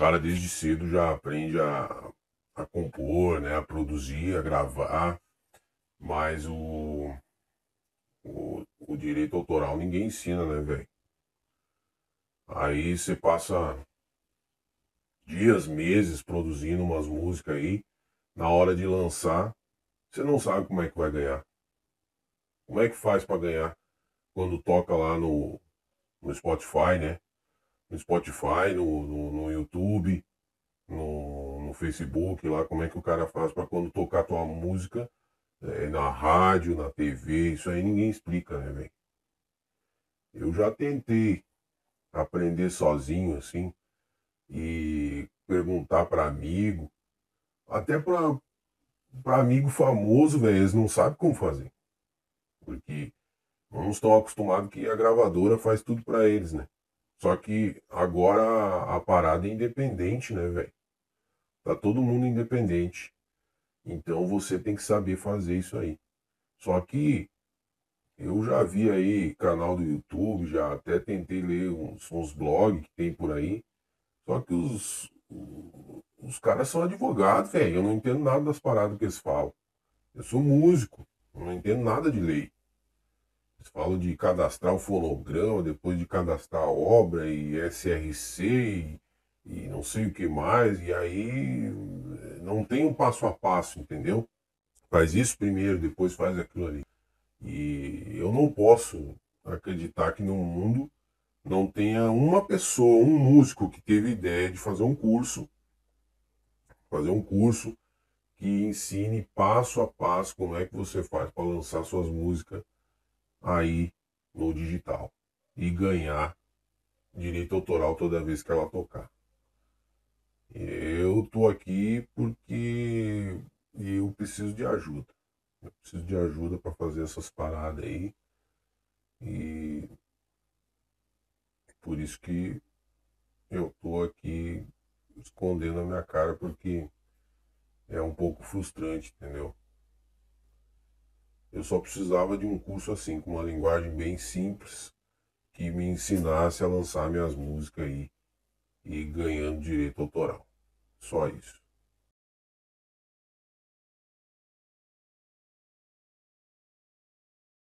cara desde cedo já aprende a compor, né, a produzir, a gravar, mas o direito autoral ninguém ensina, né, velho? Aí você passa dias, meses produzindo umas músicas aí, na hora de lançar, você não sabe como é que vai ganhar. Como é que faz para ganhar quando toca lá no Spotify, né? No Spotify, no YouTube, no Facebook, lá, como é que o cara faz para quando tocar tua música na rádio, na TV, isso aí ninguém explica, né, velho? Eu já tentei aprender sozinho, assim, e perguntar para amigo, até para amigo famoso, velho, eles não sabem como fazer, porque não estão acostumados que a gravadora faz tudo para eles, né? Só que agora a parada é independente, né, velho? Tá todo mundo independente. Então você tem que saber fazer isso aí. Só que eu já vi aí canal do YouTube, já até tentei ler uns blogs que tem por aí. Só que os caras são advogados, velho. Eu não entendo nada das paradas que eles falam. Eu sou músico, eu não entendo nada de lei. Eles falam de cadastrar o fonograma, depois de cadastrar a obra e SRC e não sei o que mais. E aí não tem um passo a passo, entendeu? Faz isso primeiro, depois faz aquilo ali. E eu não posso acreditar que no mundo não tenha uma pessoa, um músico que teve ideia de fazer um curso que ensine passo a passo como é que você faz para lançar suas músicas aí no digital e ganhar direito autoral toda vez que ela tocar. Eu tô aqui porque eu preciso de ajuda. Eu preciso de ajuda para fazer essas paradas aí. E por isso que eu tô aqui escondendo a minha cara, porque é um pouco frustrante, entendeu? Eu só precisava de um curso assim, com uma linguagem bem simples, que me ensinasse a lançar minhas músicas aí e ir ganhando direito autoral. Só isso.